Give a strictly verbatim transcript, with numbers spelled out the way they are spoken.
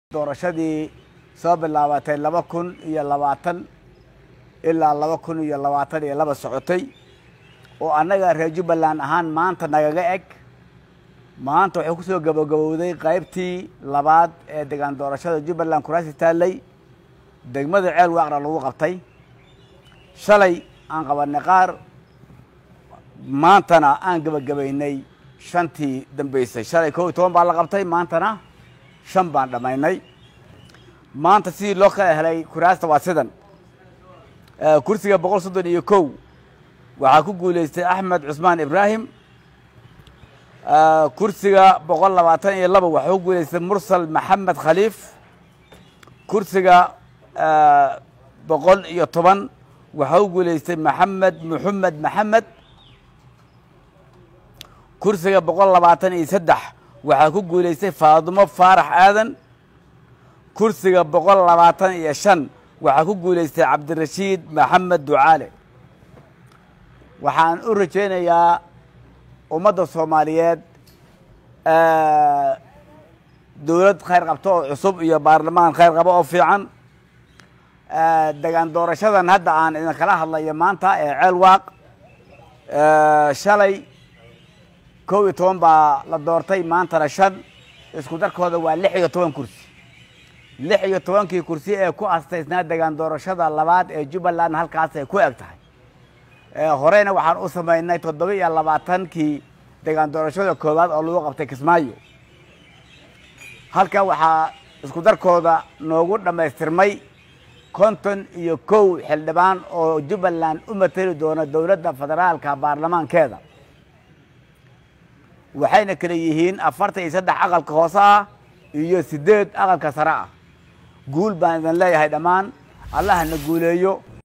doorashadii soo bilaabatay laba kun iyo labaatan ilaa laba kun iyo labaatan iyo laba socotay oo annaga reer Jubbaland ahaan maanta nagaga eg maanta wuxuu ku soo gabagabowday qaybtii labaad ee deegaan doorashada Jubbaland kuraasi taalay degmada ceel waaqra lagu qabtay shalay aan qabanay qaar maantana aan gabagabaynay shantii dambeysay shalay koob iyo toban baa la qabtay maantana shan baan dhamaynay maanta si loo kala helay kuraasta waa sidan kursiga boqol soddon iyo kow waxaa ku guuleystay Axmed Cusmaan Ibrahim kursiga boqol labaatan iyo laba waxaa ku guuleystay Mursal Maxamed Khaliif kursiga boqol iyo toban waxaa ku guuleystay Maxamed Muhammad Maxamed kursiga boqol labaatan iyo saddex waxaa ku guuleystay Faadimo Faarax Aadan kursiga boqol labaatan iyo shan waxaa ku guuleystay Cabdirashiid Maxamed Ducaale waxaan u rajaynayaa ummadda Soomaaliyeed dawlad khayr qabto oo cusub iyo baarlamaan khayr qabo oo fiican deegaan doorashadan hadda aan idin kala hadlayo maanta ee ceel waaq shalay kow iyo toban baa la doortay maantana shan isku darkooda waa lix iyo toban kursi lix iyo tobankii kursi ee ku astaysnaa deegaan doorashada labaad ee Jubbaland halkaas ay ku eg tahay horeyna waxaan u samaynay toddoba iyo labaatankii deegaan doorashada koowaad oo lagu qabtay Kismaayo halka waxaa isku darkooda noogu dhamaystirmay konton iyo kow xildhibaan oo Jubbaland u matali doona dawladda federaalka baarlamaankeeda waxayna kala yihiin afartan iyo saddex aqalka hoose ah iyo sideed aqalka sare ah guul baan idin leeyahay dhammaan Allah na guuleeyo